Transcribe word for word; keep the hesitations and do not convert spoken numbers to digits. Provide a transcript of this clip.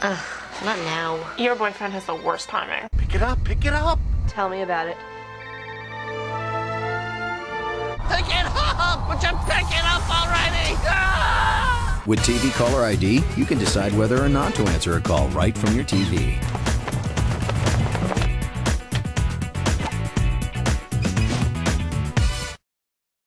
Ugh, not now. Your boyfriend has the worst timing. Pick it up, pick it up. Tell me about it. Pick it up! Would you pick it up already? Ah! With T V Caller I D, you can decide whether or not to answer a call right from your T V.